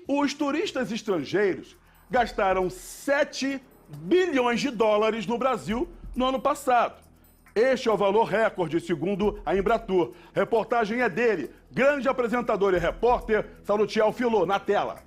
Os turistas estrangeiros gastaram 7 bilhões de dólares no Brasil no ano passado. Este é o valor recorde, segundo a Embratur. Reportagem é dele, grande apresentador e repórter, Salutiel Filô, na tela.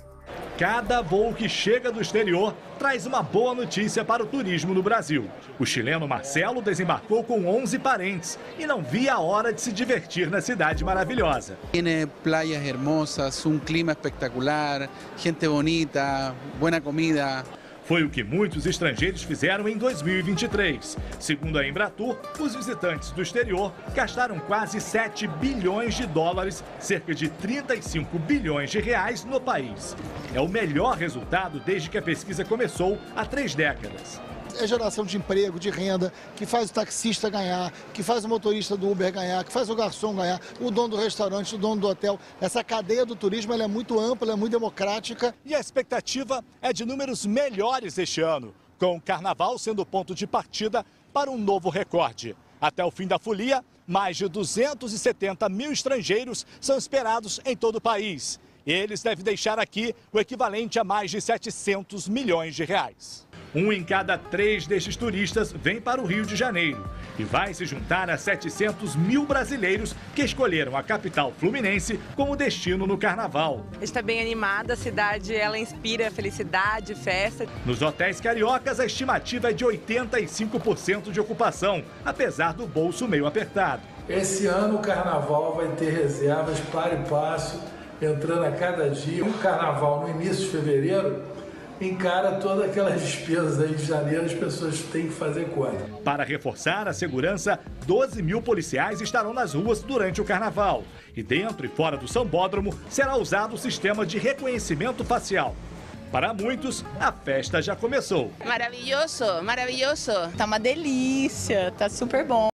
Cada voo que chega do exterior traz uma boa notícia para o turismo no Brasil. O chileno Marcelo desembarcou com 11 parentes e não via a hora de se divertir na cidade maravilhosa. Tiene playas hermosas, un clima espectacular, gente bonita, buena comida. Foi o que muitos estrangeiros fizeram em 2023. Segundo a Embratur, os visitantes do exterior gastaram quase 7 bilhões de dólares, cerca de 35 bilhões de reais no país. É o melhor resultado desde que a pesquisa começou há 3 décadas. É geração de emprego, de renda, que faz o taxista ganhar, que faz o motorista do Uber ganhar, que faz o garçom ganhar, o dono do restaurante, o dono do hotel. Essa cadeia do turismo ela é muito ampla, é muito democrática. E a expectativa é de números melhores este ano, com o Carnaval sendo o ponto de partida para um novo recorde. Até o fim da folia, mais de 270 mil estrangeiros são esperados em todo o país. Eles devem deixar aqui o equivalente a mais de 700 milhões de reais. 1 em cada 3 destes turistas vem para o Rio de Janeiro e vai se juntar a 700 mil brasileiros que escolheram a capital fluminense como destino no Carnaval. A gente está bem animada, a cidade ela inspira felicidade, festa. Nos hotéis cariocas, a estimativa é de 85% de ocupação, apesar do bolso meio apertado. Esse ano o Carnaval vai ter reservas para e passo, entrando a cada dia. O Carnaval no início de fevereiro encara todas aquelas despesas aí de janeiro, as pessoas têm que fazer conta. Para reforçar a segurança, 12 mil policiais estarão nas ruas durante o Carnaval. E dentro e fora do Sambódromo será usado o sistema de reconhecimento facial. Para muitos, a festa já começou. Maravilhoso, maravilhoso. Tá uma delícia, tá super bom.